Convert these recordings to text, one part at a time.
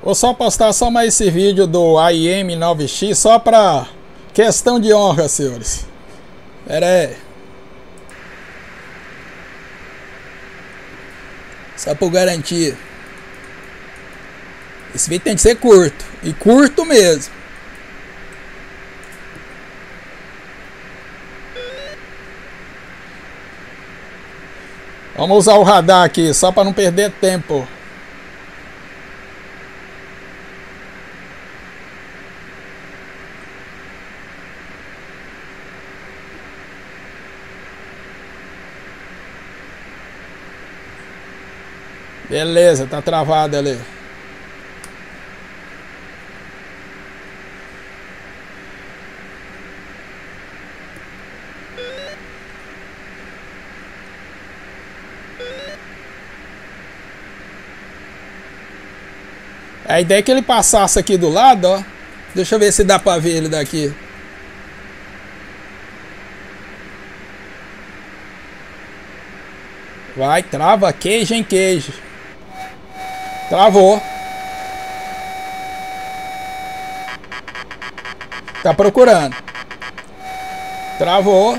Vou só postar só mais esse vídeo do AIM 9X só pra questão de honra, senhores. Pera aí. Só por garantia. Esse vídeo tem que ser curto. E curto mesmo. Vamos usar o radar aqui, só para não perder tempo. Beleza, tá travado ali. A ideia é que ele passasse aqui do lado, ó. Deixa eu ver se dá pra ver ele daqui. Vai, trava, queijo em queijo. Travou. Tá procurando. Travou.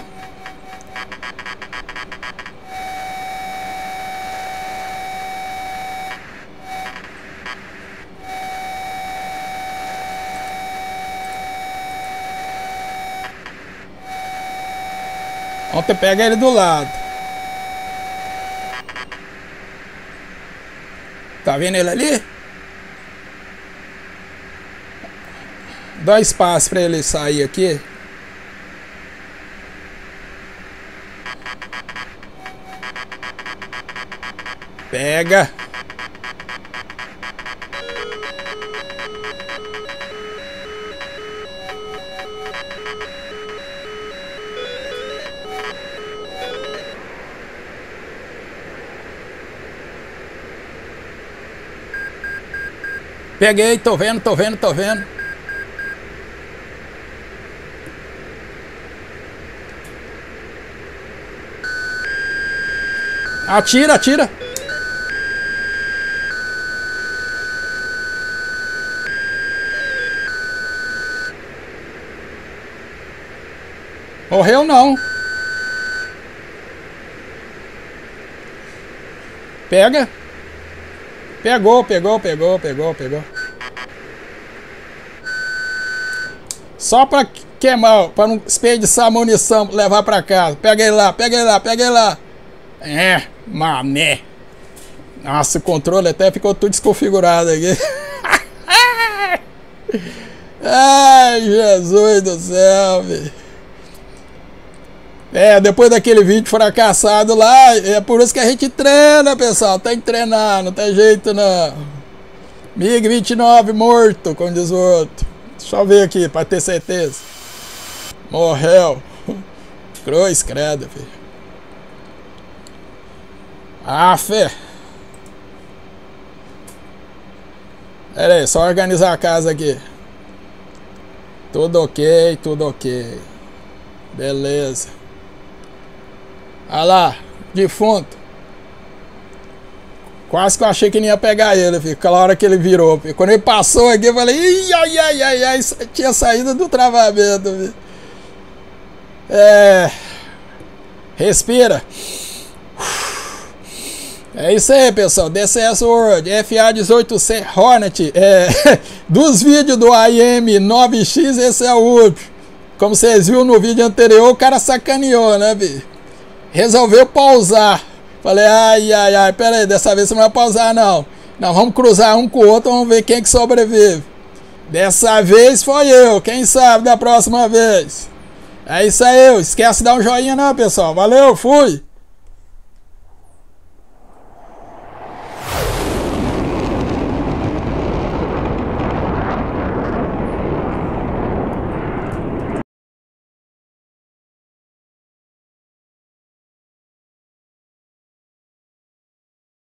Ontem pega ele do lado. Tá vendo ele ali? Dá espaço para ele sair aqui. Pega. Peguei, tô vendo. Atira. Morreu não. Pega. Pegou. Só pra queimar, pra não desperdiçar a munição, levar pra casa. Pega ele lá. É, mané. Nossa, o controle até ficou tudo desconfigurado aqui. Ai, Jesus do céu, velho. É, depois daquele vídeo fracassado lá, é por isso que a gente treina, pessoal. Tem que treinar, não tem jeito não. MiG-29 morto, como diz o outro. Deixa eu ver aqui, pra ter certeza. Morreu. Cruz, credo, filho. Ah, fé. Pera aí, só organizar a casa aqui. Tudo ok. Beleza. Olha lá, defunto. Quase que eu achei que não ia pegar ele, filho. Aquela hora que ele virou, filho. Quando ele passou aqui, eu falei, ai, tinha saído do travamento, filho. É. Respira. É isso aí, pessoal. DCS World, FA-18C Hornet. Dos vídeos do AIM 9X, esse é o último. Como vocês viram no vídeo anterior, o cara sacaneou, né, filho? Resolveu pausar. Falei, ai, pera aí, dessa vez você não vai pausar, não. Não, vamos cruzar um com o outro, vamos ver quem que sobrevive. Dessa vez foi eu, quem sabe da próxima vez. É isso aí, esquece de dar um joinha não, pessoal. Valeu, fui!